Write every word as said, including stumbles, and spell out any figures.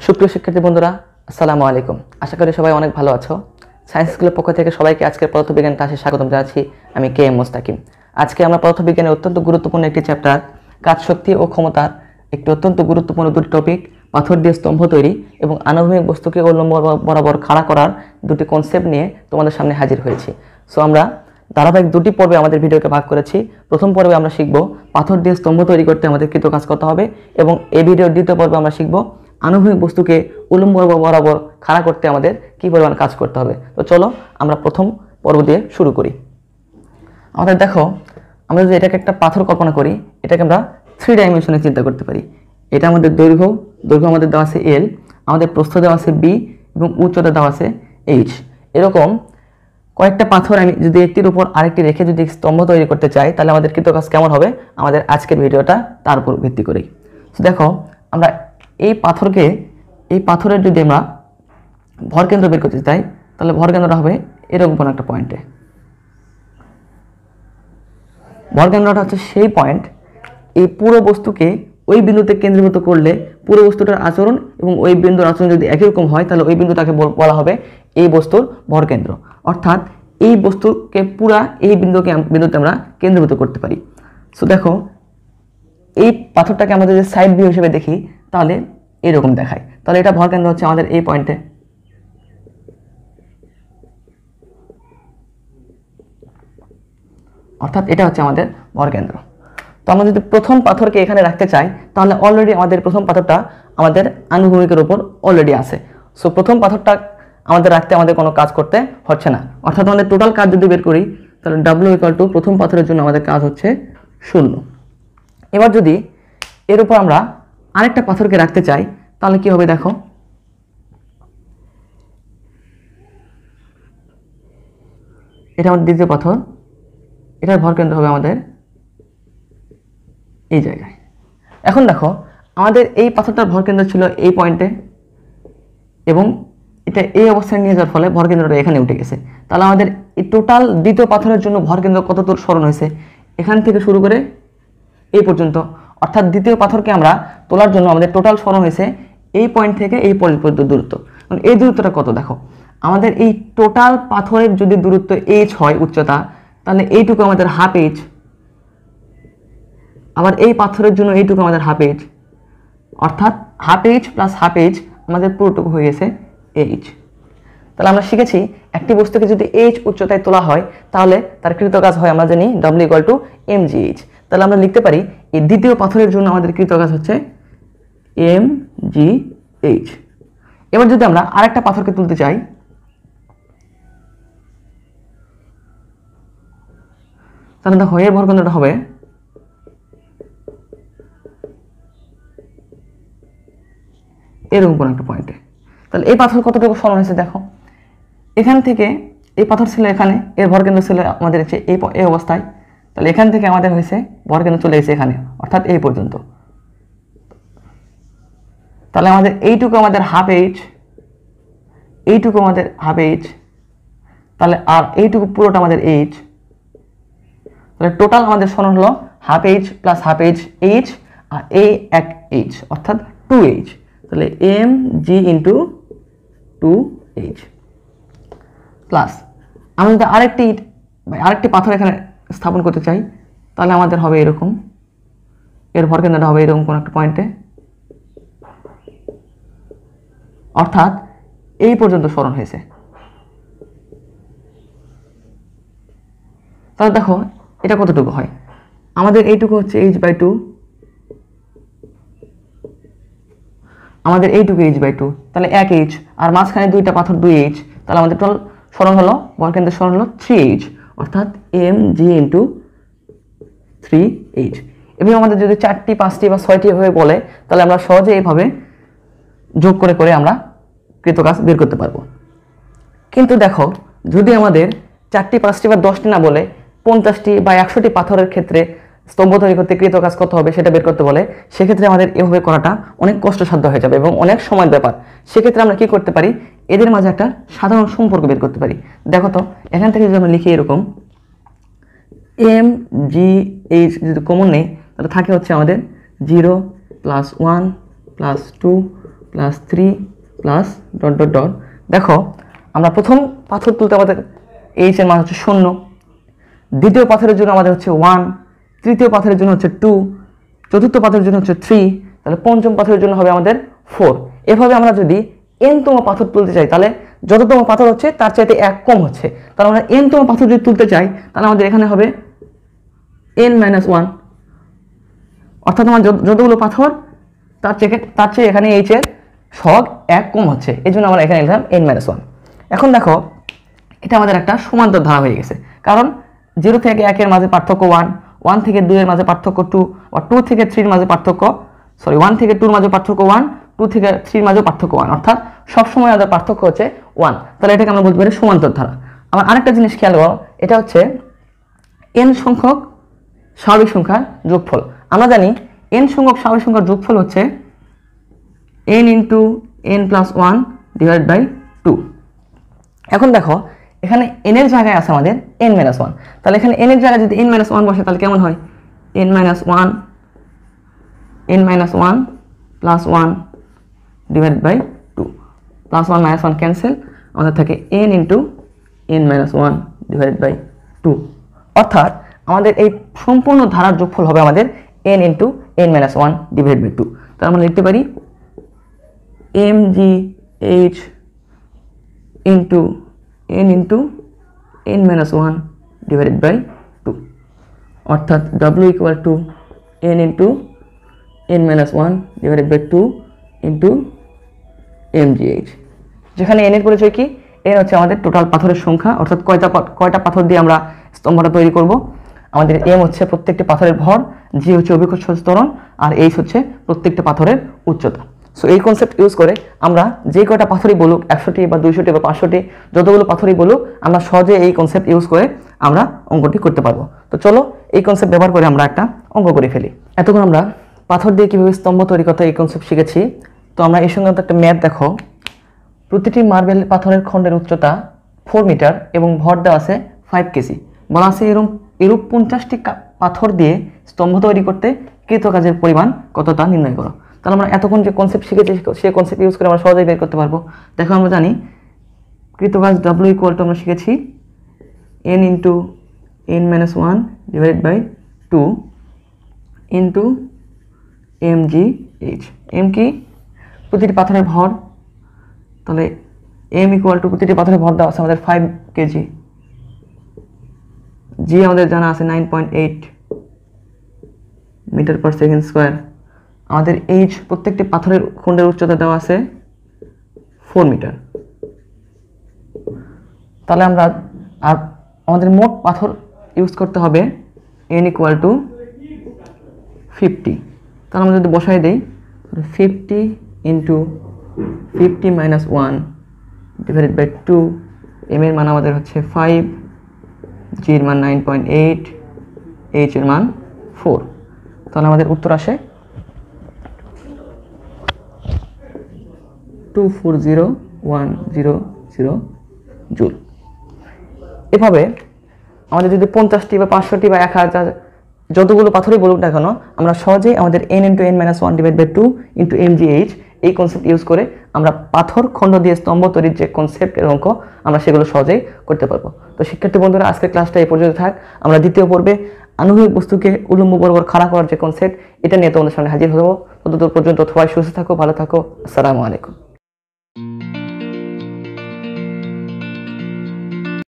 সুপ্রিয় শিক্ষার্থী বন্ধুরা, আসসালামু আলাইকুম। আশা করি সবাই অনেক ভালো আছো। সায়েন্স স্কুলের পক্ষ থেকে সবাইকে আজকের পদার্থবিজ্ঞান ক্লাসে স্বাগতম জানাচ্ছি। আমি কে এম মোস্তাকিম। আজকে আমরা পদার্থবিজ্ঞানের অত্যন্ত গুরুত্বপূর্ণ একটি চ্যাপ্টার কাজ শক্তি ও ক্ষমতার একটি অত্যন্ত গুরুত্বপূর্ণ দুটি টপিক, পাথর দিয়ে স্তম্ভ তৈরি এবং আনুভূমিক বস্তুকে উল্লম্ব বরাবর খাড়া করার দুটি কনসেপ্ট নিয়ে তোমাদের সামনে হাজির হয়েছি। সো আমরা ধারাবাহিক দুটি পর্বে আমাদের ভিডিওকে ভাগ করেছি। প্রথম পর্বে আমরা শিখব পাথর দিয়ে স্তম্ভ তৈরি করতে আমাদের কৃত কাজ করতে হবে, এবং এই ভিডিওর দ্বিতীয় পর্বে আমরা শিখব আনুভূমিক বস্তুকে উল্লম্ব বরাবর খাড়া করতে আমাদের কী পরিমাণ কাজ করতে হবে। তো চলো আমরা প্রথম পর্ব দিয়ে শুরু করি। আমাদের দেখো, আমরা যদি এটাকে একটা পাথর কল্পনা করি, এটাকে আমরা থ্রি ডাইমেনশনে চিন্তা করতে পারি। এটা আমাদের দৈর্ঘ্য দৈর্ঘ্য আমাদের দেওয়া আছে এল, আমাদের প্রস্থ দেওয়া আছে বি এবং উচ্চতা দেওয়া আছে এইচ। এরকম কয়েকটা পাথর আমি যদি একটির উপর আরেকটি রেখে যদি স্তম্ভ তৈরি করতে চাই, তাহলে আমাদের কৃত কাজ কেমন হবে আমাদের আজকের ভিডিওটা তার উপর ভিত্তি করেই। তো দেখো, আমরা এই পাথরকে এই পাথরের যদি আমরা ভরকেন্দ্র বের করতে চাই, তাহলে ভরকেন্দ্রটা হবে এরকম কোনো একটা পয়েন্টে। ভরকেন্দ্রটা হচ্ছে সেই পয়েন্ট, এই পুরো বস্তুকে ওই বিন্দুতে কেন্দ্রীভূত করলে পুরো বস্তুটার আচরণ এবং ওই বিন্দুর আচরণ যদি একই রকম হয়, তাহলে ওই বিন্দুটাকে বলা হবে এই বস্তুর ভরকেন্দ্র। অর্থাৎ এই বস্তুকে পুরা এই বিন্দুকে বিন্দুতে আমরা কেন্দ্রীভূত করতে পারি। সো দেখো, এই পাথরটাকে আমরা যদি সাইড ভিউ হিসেবে দেখি, তাহলে এরকম দেখায়। তাহলে এটা ভরকেন্দ্র হচ্ছে আমাদের এই পয়েন্টে। অর্থাৎ এটা হচ্ছে আমাদের ভরকেন্দ্র। তো আমরা যদি প্রথম পাথরকে এখানে রাখতে চাই, তাহলে অলরেডি আমাদের প্রথম পাথরটা আমাদের আনুভূমিকের উপর অলরেডি আছে। সো প্রথম পাথরটা আমাদের রাখতে আমাদের কোনো কাজ করতে হচ্ছে না। অর্থাৎ আমাদের টোটাল কাজ যদি বের করি, তাহলে ডাব্লিউ ইকুয়াল টু প্রথম পাথরের জন্য আমাদের কাজ হচ্ছে শূন্য। এবার যদি এর উপর আমরা আরেকটা পাথরকে রাখতে চাই, তাহলে কি হবে দেখো, এটা আমাদের দ্বিতীয় পাথর, এটার ভরকেন্দ্র হবে আমাদের এই জায়গায়। এখন দেখো, আমাদের এই পাথরটার ভরকেন্দ্র ছিল এই পয়েন্টে, এবং এটা এই অবস্থায় নিয়ে যাওয়ার ফলে ভরকেন্দ্রটা এখানে উঠে গেছে। তাহলে আমাদের এই টোটাল দ্বিতীয় পাথরের জন্য ভরকেন্দ্র কত দূর সরণ হয়েছে, এখান থেকে শুরু করে এই পর্যন্ত। অর্থাৎ দ্বিতীয় পাথরকে আমরা তোলার জন্য আমাদের টোটাল সরণ হয়েছে এই পয়েন্ট থেকে এই পয়েন্ট পর্যন্ত দূরত্ব। এই দূরত্বটা কত দেখো, আমাদের এই টোটাল পাথরের যদি দূরত্ব এইচ হয় উচ্চতা, তাহলে এইটুকু আমাদের হাফ এইচ। আবার এই পাথরের জন্য এইটুকু আমাদের হাফ এইচ, অর্থাৎ half H plus half H আমাদের পুরোটুকু হয়ে গেছে এইচ। তাহলে আমরা শিখেছি, একটি বস্তুকে যদি এইচ উচ্চতায় তোলা হয়, তাহলে তার কৃত কাজ হয় আমরা জানি W equal to M G H. তাহলে আমরা লিখতে পারি এই দ্বিতীয় পাথরের জন্য আমাদের কৃত কাজ হচ্ছে এম জি এইচ। এবার যদি আমরা আরেকটা পাথরকে তুলতে চাই, তাহলে দেখো এর ভরকেন্দ্রটা হবে এরকম কোন একটা পয়েন্টে। তাহলে এই পাথর কতটুকু সরণ হয়েছে দেখো, এখান থেকে এই পাথর ছিল এখানে, এর ভরকেন্দ্র ছিল আমাদের হচ্ছে এই এই অবস্থায়। তাহলে এখান থেকে আমাদের হয়েছে ভরকেন্দ্র চলে এসেছে এখানে, অর্থাৎ এই পর্যন্ত। তাহলে আমাদের এইটুকু আমাদের হাফ এইচ, এইটুকু আমাদের হাফ এইচ, তাহলে আর এইটুকু পুরোটা আমাদের এইচ। তাহলে টোটাল আমাদের সরণ হলো half H plus half H H, আর এই এক এইচ অর্থাৎ টু এইচ। তাহলে M G into two H plus আমি যদি আরেকটি আরেকটি পাথর এখানে স্থাপন করতে চাই, তাহলে আমাদের হবে এরকম, এর ভরকেন্দ্রটা হবে এরকম কোন একটা পয়েন্টে। অর্থাৎ এই পর্যন্ত সরণ হয়েছে। তাহলে দেখো এটা কতটুকু হয়, আমাদের এইটুকু হচ্ছে এইচ বাই টু, আমাদের এইটুকু এইচ বাই টু, তাহলে এক এইচ, আর মাঝখানে দুইটা পাথর দুই এইচ। তাহলে আমাদের টোটাল সরণ হলো ভরকেন্দ্রের সরণ হলো থ্রি এইচ, অর্থাৎ M G into three H. এবং আমাদের যদি চারটি পাঁচটি বা ছয়টি ভাবে বলে, তাহলে আমরা সহজে এইভাবে যোগ করে করে আমরা কৃত কাজ বের করতে পারবো। কিন্তু দেখো, যদি আমাদের চারটি পাঁচটি বা দশটি না বলে পঞ্চাশটি বা একশোটি পাথরের ক্ষেত্রে স্তম্ভ তৈরি করতে কৃত কাজ কত হবে সেটা বের করতে বলে, সেক্ষেত্রে আমাদের এভাবে করাটা অনেক কষ্টসাধ্য হয়ে যাবে এবং অনেক সময়ের ব্যাপার। সেক্ষেত্রে আমরা কি করতে পারি, এদের মাঝে একটা সাধারণ সম্পর্ক বের করতে পারি। দেখো তো, এখান থেকে যদি আমরা লিখি এরকম এম জি এইচ যদি কমন নেই, তাহলে থাকে হচ্ছে আমাদের zero plus one plus two plus three plus dot dot dot. দেখো আমরা প্রথম পাথর তুলতে আমাদের এইচ এর মান হচ্ছে শূন্য, দ্বিতীয় পাথরের জন্য আমাদের হচ্ছে ওয়ান, তৃতীয় পাথরের জন্য হচ্ছে টু, চতুর্থ পাথরের জন্য হচ্ছে থ্রি, তাহলে পঞ্চম পাথরের জন্য হবে আমাদের ফোর। এভাবে আমরা যদি এনতম পাথর তুলতে চাই তাহলে যততম পাথর হচ্ছে তার চাইতে এক কম হচ্ছে, তাহলে আমরা এনতম পাথর যদি তুলতে চাই তাহলে আমাদের এখানে হবে এন মাইনাস ওয়ান, অর্থাৎ আমার যতগুলো পাথর তার চেয়ে তার চেয়ে এখানে এইচ এর সহগ এক কম হচ্ছে, এই জন্য আমরা এখানে লিখলাম এন মাইনাস ওয়ান। এখন দেখো এটা আমাদের একটা সমান্তর ধারা হয়ে গেছে, কারণ জিরো থেকে একের মাঝে পার্থক্য ওয়ান, ওয়ান থেকে দুইয়ের মাঝে পার্থক্য টু, বা টু থেকে থ্রির মাঝে পার্থক্য সরি ওয়ান থেকে টুর মাঝে পার্থক্য ওয়ান, টু থেকে থ্রির মাঝে পার্থক্য ওয়ান, অর্থাৎ সবসময় আমাদের পার্থক্য হচ্ছে ওয়ান। তাহলে এটাকে আমরা বলতে পারি সমান্তর ধারা। আমার আরেকটা জিনিস খেয়াল করো, এটা হচ্ছে এন সংখ্যক স্বাভাবিক সংখ্যার যোগফল। আমরা জানি এন সংখ্যক স্বাভাবিক সংখ্যার যোগফল হচ্ছে N into N plus one divide by two. এখন দেখো এখানে এন এর জায়গায় আছে আমাদের এন মাইনাস ওয়ান, তাহলে এখানে এন এর জায়গায় যদি এন মাইনাস ওয়ান বসে তাহলে কেমন হয়? N minus one N minus one plus one divide by two, plus one minus one cancel, আমাদের থাকে N into N minus one divide by two. অর্থাৎ আমাদের এই সম্পূর্ণ ধারার যোগফল হবে আমাদের N into N minus one divide by two. তার আমরা লিখতে পারি M G H into N into N minus one divided by two, অর্থাৎ W equal to N into N minus one divided by two into M G H, যেখানে N এর পরিচয় কি? N হচ্ছে আমাদের টোটাল পাথরের সংখ্যা, অর্থাৎ কয়টা কয়টা পাথর দিয়ে আমরা স্তম্ভটা তৈরি করব। আমাদের এম হচ্ছে প্রত্যেকটি পাথরের ভর, জি হচ্ছে অভিকর্ষ ত্বরণ, আর এইচ হচ্ছে প্রত্যেকটা পাথরের উচ্চতা। সো এই কনসেপ্ট ইউজ করে আমরা যে কয়টা পাথরই বলুক, একশোটি বা দুইশোটি বা পাঁচশোটি, যতগুলো পাথরই বলুক, আমরা সহজে এই কনসেপ্ট ইউজ করে আমরা অঙ্কটি করতে পারবো। তো চলো এই কনসেপ্ট ব্যবহার করে আমরা একটা অঙ্ক করে ফেলি। এতক্ষণ আমরা পাথর দিয়ে কীভাবে স্তম্ভ তৈরি করতে এই কনসেপ্ট শিখেছি। তো আমরা এই সঙ্গে একটা ম্যাথ দেখো, প্রতিটি মার্বেল পাথরের খণ্ডের উচ্চতা ফোর মিটার এবং ভর দেওয়া আছে ফাইভ কেজি। বলা আছে এরকম এরূপ পঞ্চাশটি পাথর দিয়ে স্তম্ভ তৈরি করতে কৃতকাজের পরিমাণ কত তা নির্ণয় করো। তাহলে আমরা এতক্ষণ যে কনসেপ্ট শিখেছি সেই কনসেপ্ট ইউজ করে আমরা সহজেই বের করতে পারবো। দেখো আমরা জানি কৃতকাজ ডাব্লিউ ইকুয়াল টু আমরা শিখেছি N into N minus one divide by two into M G H. M কি? প্রতিটি পাথরের ভর, তাহলে এম ইকুয়াল টু প্রতিটি পাথরের ভর দেওয়া আছে আমাদের ফাইভ কেজি, জি আমাদের জানা আছে nine point eight metre per second square, আমাদের এইচ প্রত্যেকটি পাথরের খণ্ডের উচ্চতা দেওয়া আছে ফোর মিটার। তাহলে আমরা আর আমাদের মোট পাথর ইউজ করতে হবে এন ইকুয়াল টু ফিফটি। তাহলে আমরা যদি বসাই দিই fifty into fifty minus one divided by two, M এর মান আমাদের হচ্ছে ফাইভ, জি এর মান নাইন পয়েন্ট এইট, এইচ এর মান ফোর। তাহলে আমাদের উত্তর আসে two four zero one zero zero joule. এভাবে আমাদের যদি পঞ্চাশটি বা পাঁচশোটি বা এক হাজার যতগুলো পাথরই বলুক না কেন, আমরা সহজেই আমাদের N into N minus one divide by two into M G H এই কনসেপ্ট ইউজ করে আমরা পাথর খণ্ড দিয়ে স্তম্ভ তৈরির যে কনসেপ্টের অঙ্ক আমরা সেগুলো সহজেই করতে পারবো। তো শিক্ষার্থী বন্ধুরা, আজকের ক্লাসটা এই পর্যন্ত থাক। আমরা দ্বিতীয় পর্বে আনুভূমিক বস্তুকে উলম্ব বরাবর খাড়া করার যে কনসেপ্ট, এটা নিয়ে তোমাদের সামনে হাজির হবো। ততদূর পর্যন্ত সবাই সুস্থ থাকো, ভালো থাকো। আসসালামু আলাইকুম।